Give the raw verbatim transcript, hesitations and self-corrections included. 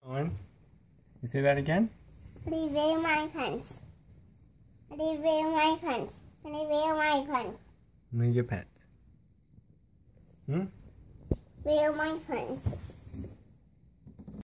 On. You say that again? Review my pants. Review my pants. Review my pants. Move your pants. Hmm? Review my pants.